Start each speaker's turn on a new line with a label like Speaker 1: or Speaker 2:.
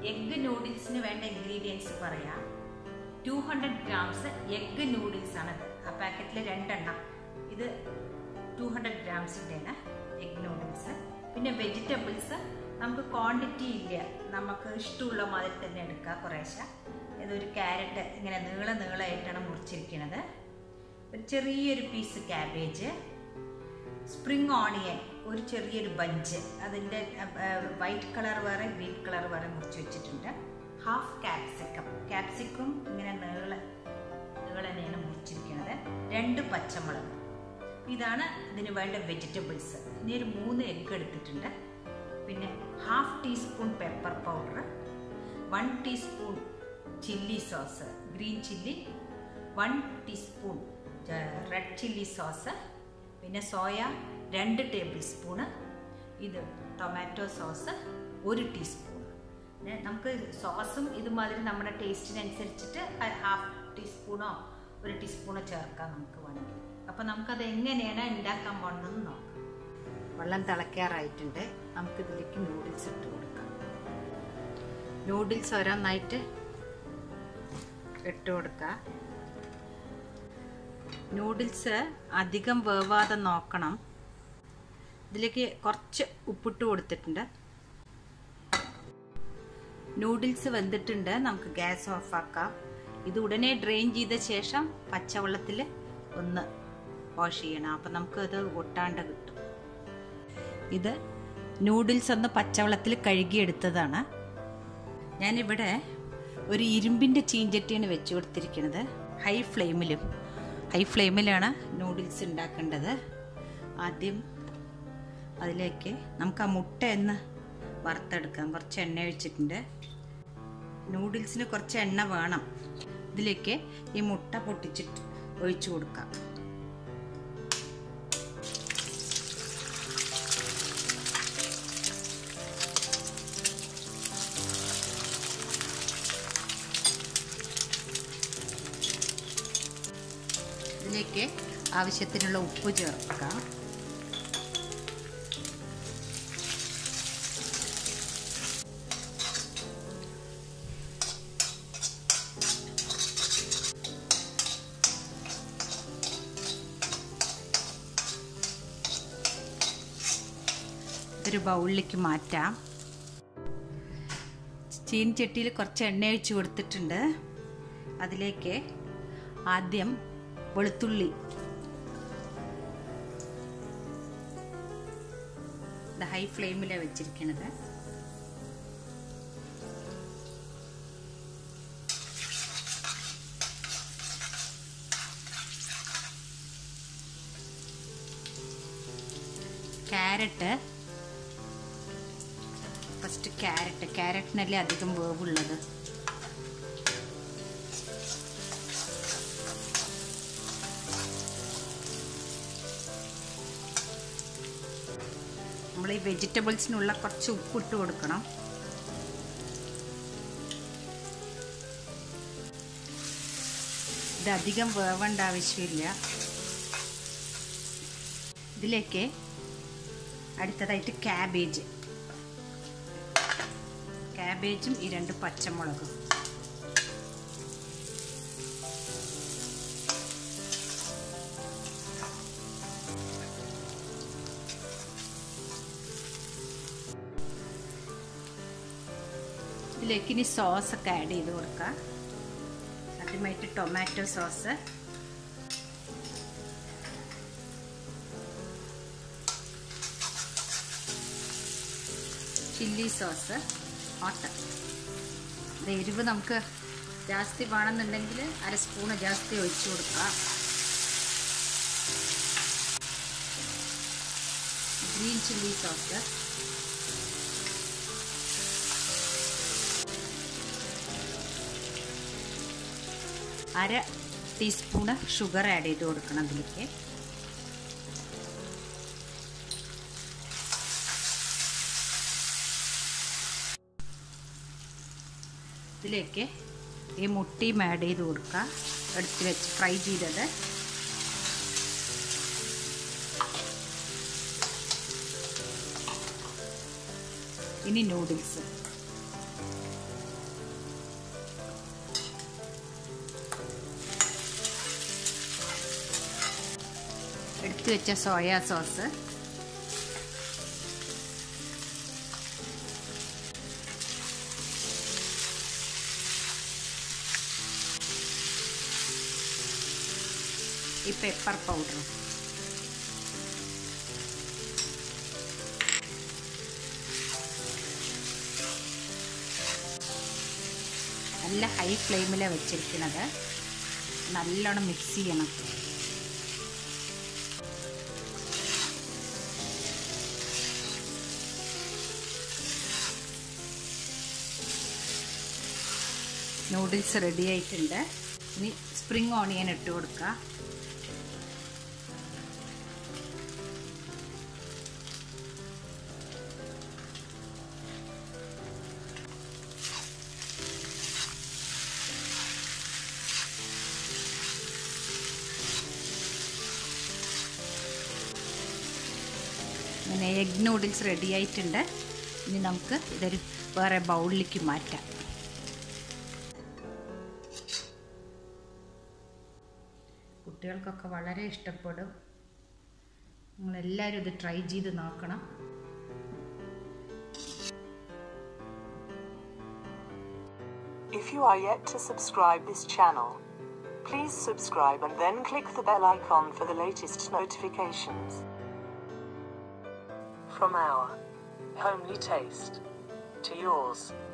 Speaker 1: egg noodles nu venda ingredients paraya 200 grams egg noodles ആണ് ആ പാക്കറ്റിൽ രണ്ടെണ്ണം ഇത് 200 grams ന്റെ egg noodles പിന്നെ വെജിറ്റബിൾസ് നമുക്ക് ക്വാണ്ടിറ്റി ഇല്ല നമുക്ക് ഇഷ്ടമുള്ള മാതിരി തന്നെ എടുക്കാം കുറേശ്ശെ ഇതൊരു ക്യാരറ്റ് ഇങ്ങനെ നീളമായിട്ടാണ് മുറിച്ചിരിക്കുന്നത് ഒരു ചെറിയൊരു പീസ് ക്യാബേജ് സ്പ്രിംഗ് ഓണിയൻ ഒരു ചെറിയൊരു ബഞ്ച് അതിന്റെ വൈറ്റ് കളർ വേറെ ഗ്രീൻ കളർ വേറെ മുറിച്ച് വെച്ചിട്ടുണ്ട് ഹാഫ് ക്യാപ്സിക്കം ഇങ്ങനെ നീളനെയാണ് മുറിച്ചിരിക്കുന്നത് 2 പച്ചമുളക് ഇതാണ് ഇതിന് വേണ്ട വെജിറ്റബിൾസ് ഇനി ഒരു 3 എഗ്ഗ് എടുത്തിട്ടുണ്ട് പിന്നെ half teaspoon pepper powder 1 teaspoon chilli sauce green chilli 1 teaspoon red chilli sauce പിന്നെ സോയ 2 ടേബിൾ സ്പൂൺ ഇത് ടൊമാറ്റോ സോസ് 1 ടീസ്പൂൺ നമുക്ക് സോസും ഇതുമാതിരി നമ്മുടെ ടേസ്റ്റിനനുസരിച്ചിട്ട് ഹാഫ് ടീസ്പൂണോ 1 ടീസ്പൂണോ ചേർക്കാം നമുക്ക് വേണമെങ്കിൽ അപ്പോൾ നമുക്കത് എങ്ങനെയാണ് ഉണ്ടാക്കാൻ പോകുന്നതെന്ന് നോക്കാം വെള്ളം തിളയ്ക്കാറായിട്ടുണ്ട് നമുക്കിതിലേക്ക് നൂഡിൽസ് ഇട്ട് കൊടുക്കാം നൂഡിൽസ് ഓരോന്നായിട്ട് ഇട്ട് കൊടുക്കാം നൂഡിൽസ് അധികം വേവാതെ നോക്കണം ഇതിലേക്ക് കുറച്ച് ഉപ്പിട്ട് കൊടുത്തിട്ടുണ്ട് നൂഡിൽസ് വെന്തിട്ടുണ്ട് നമുക്ക് ഗ്യാസ് ഓഫ് ആക്കാം ഇത് ഉടനെ ഡ്രെയിൻ ചെയ്ത ശേഷം പച്ചവെള്ളത്തിൽ ഒന്ന് വാഷ് ചെയ്യണം അപ്പം നമുക്കത് ഒട്ടാണ്ട് കിട്ടും ഇത് നൂഡിൽസ് ഒന്ന് പച്ചവെള്ളത്തിൽ കഴുകിയെടുത്തതാണ് ഞാനിവിടെ ഒരു ഇരുമ്പിൻ്റെ ചീഞ്ചട്ടിയാണ് വെച്ച് കൊടുത്തിരിക്കുന്നത് ഹൈ ഫ്ലെയിമിലാണ് നൂഡിൽസ് ഉണ്ടാക്കേണ്ടത് ആദ്യം അതിലേക്ക് നമുക്ക് ആ മുട്ട ഒന്ന് വറുത്തെടുക്കാം കുറച്ച് എണ്ണ ഒഴിച്ചിട്ടുണ്ട് നൂഡിൽസിന് കുറച്ച് എണ്ണ വേണം ഇതിലേക്ക് ഈ മുട്ട പൊട്ടിച്ചിട്ട് ഒഴിച്ചു കൊടുക്കാം ഇതിലേക്ക് ആവശ്യത്തിനുള്ള ഉപ്പ് ചേർക്കാം ഒരു ബൗളിലേക്ക് മാറ്റാം ചീനിച്ചട്ടിയിൽ കുറച്ച് എണ്ണ ഒഴിച്ച് കൊടുത്തിട്ടുണ്ട് അതിലേക്ക് ആദ്യം വെളുത്തുള്ളി ഹൈ ഫ്ലെയിമിലാണ് വെച്ചിരിക്കുന്നത് ക്യാരറ്റ് ഫസ്റ്റ് ക്യാരറ്റിനല്ലേ അധികം വേവുള്ളത് നമ്മൾ ഈ വെജിറ്റബിൾസിനുള്ള കുറച്ച് ഉപ്പിട്ട് കൊടുക്കണം ഇത് അധികം വേവേണ്ട ആവശ്യമില്ല ഇതിലേക്ക് അടുത്തതായിട്ട് ക്യാബേജും ഈ 2 പച്ചമുളകും ഇതിലേക്ക് ഇനി സോസൊക്കെ ആഡ് ചെയ്ത് കൊടുക്കാം ആദ്യമായിട്ട് tomato sauce chilli sauce hot എരിവ് നമുക്ക് ജാസ്തി വേണമെന്നുണ്ടെങ്കിൽ 1 സ്പൂൺ ജാസ്തി ഒഴിച്ചു കൊടുക്കുക ഗ്രീൻ ചില്ലി സോസ് അര ടീസ്പൂണ് ഷുഗർ ആഡ് ചെയ്ത് കൊടുക്കണം അതിലേക്ക് ഇതിലേക്ക് ഈ മുട്ടയും ആഡ് ചെയ്ത് കൊടുക്കുക എടുത്ത് വെച്ച് ഫ്രൈ ചെയ്തത് ഇനി നൂഡിൽസ് എടുത്തു വെച്ച സോയാ സോസ്, ഈ പെപ്പർ പൗഡർ, നല്ല ഹൈ ഫ്ലെയിമിലാണ് വെച്ചിരിക്കുന്നത്. നല്ലോണം മിക്സ് ചെയ്യണം. നൂഡിൽസ് റെഡി ആയിട്ടുണ്ട്. ഇനി സ്പ്രിംഗ് ഓണിയൻ ഇട്ട് കൊടുക്കുക. അങ്ങനെ എഗ് നൂഡിൽസ് റെഡി ആയിട്ടുണ്ട്. ഇനി നമുക്ക് ഇതൊരു വേറെ ബൗളിലേക്ക് മാറ്റാം. കുട്ടികൾക്കൊക്കെ വളരെ ഇഷ്ടപ്പെടും. നിങ്ങളെല്ലാവരും ഇത് ട്രൈ ചെയ്ത് നോക്കണം.
Speaker 2: If you are yet to subscribe this channel, please subscribe and then click the bell icon for the latest notifications. From our homely taste to yours.